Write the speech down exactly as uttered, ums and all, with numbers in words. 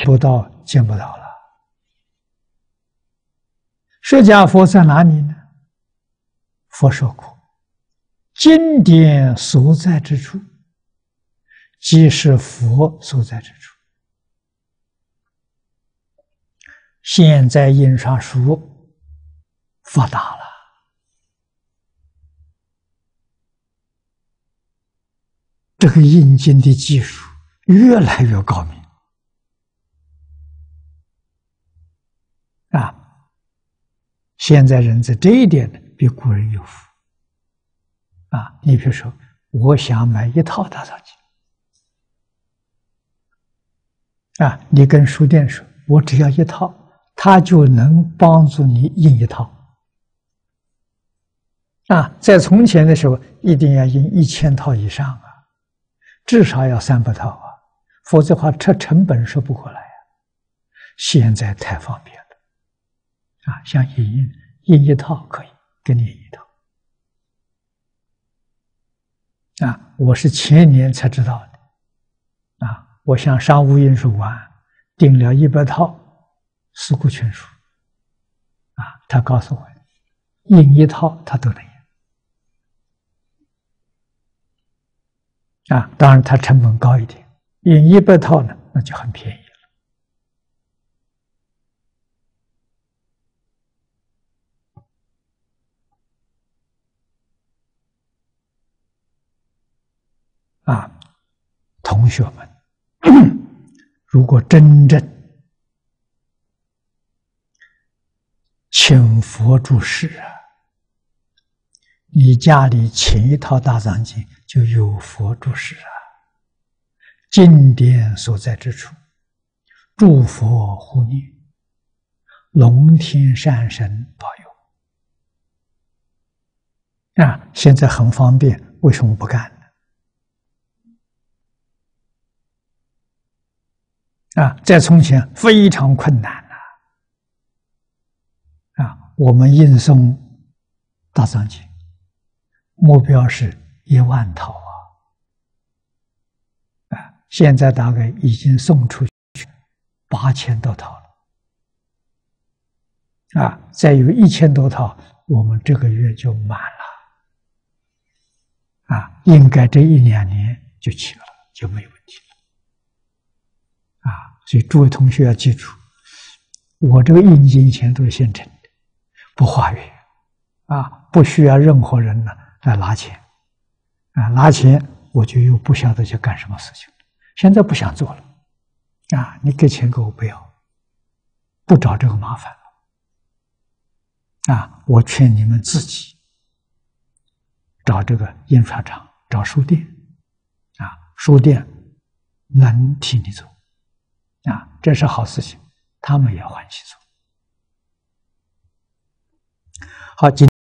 不到，见不到了。释迦佛在哪里呢？佛说过，经典所在之处，即是佛所在之处。现在印刷术发达了，这个印经的技术越来越高明啊！现在人在这一点呢，比古人有福啊！你比如说，我想买一套大藏经啊，你跟书店说，我只要一套，他就能帮助你印一套啊！在从前的时候，一定要印一千套以上啊，至少要三百套啊，否则的话，这成本收不过来啊。现在太方便了。啊，像印印印一套可以给你印一套啊！我是前年才知道的啊！我向商务印书馆订了一百套《四库全书》啊，他告诉我，印一套他都能印啊！当然，它成本高一点，印一百套呢，那就很便宜。啊，同学们，如果真正请佛住世啊，你家里请一套大藏经，就有佛住世啊。经典所在之处，诸佛护念，龙天善神保佑啊！现在很方便，为什么不干？啊，在从前非常困难呐！啊，我们印送大藏经，目标是一万套啊！啊，现在大概已经送出去八千多套了。啊，再有一千多套，我们这个月就满了。啊，应该这一两年就齐了，就没问题了。啊，所以诸位同学要记住，我这个印经钱都是现成的，不花月，啊，不需要任何人呢来拿钱，啊，拿钱我就又不晓得去干什么事情，现在不想做了，啊，你给钱给我不要，不找这个麻烦了，啊，我劝你们自己找这个印刷厂，找书店，啊，书店能替你做。啊，这是好事情，他们也欢喜做。好，今